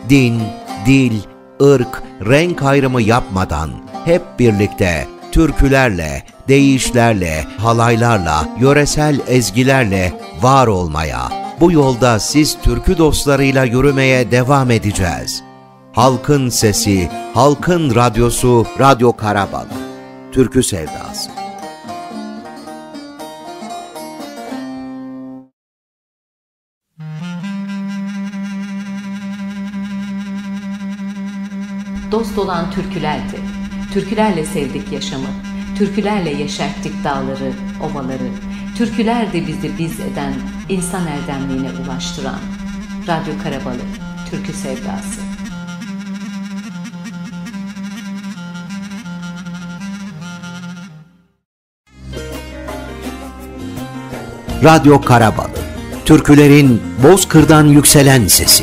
din, dil, ırk, renk ayrımı yapmadan hep birlikte türkülerle, deyişlerle, halaylarla, yöresel ezgilerle var olmaya, bu yolda siz türkü dostlarıyla yürümeye devam edeceğiz. Halkın sesi, halkın radyosu Radyo Karabalı. Türkü sevdası. Dost olan türkülerdi. Türkülerle sevdik yaşamı. Türkülerle yeşerttik dağları, ovaları. Türkülerdi bizi biz eden, insan erdemliğine ulaştıran. Radyo Karabalı, Türkü Sevdası. Radyo Karabalı, türkülerin Bozkır'dan yükselen sesi.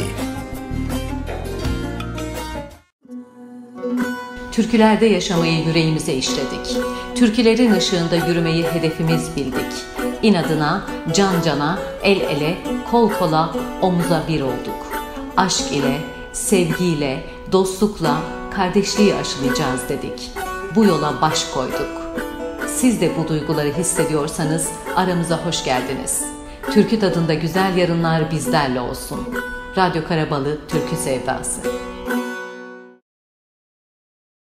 Türkülerde yaşamayı yüreğimize işledik. Türkülerin ışığında yürümeyi hedefimiz bildik. İnadına, can cana, el ele, kol kola, omuza bir olduk. Aşk ile, sevgiyle, dostlukla, kardeşliği aşılayacağız dedik. Bu yola baş koyduk. Siz de bu duyguları hissediyorsanız aramıza hoş geldiniz. Türkü tadında güzel yarınlar bizlerle olsun. Radyo Karabalı, Türkü Sevdası.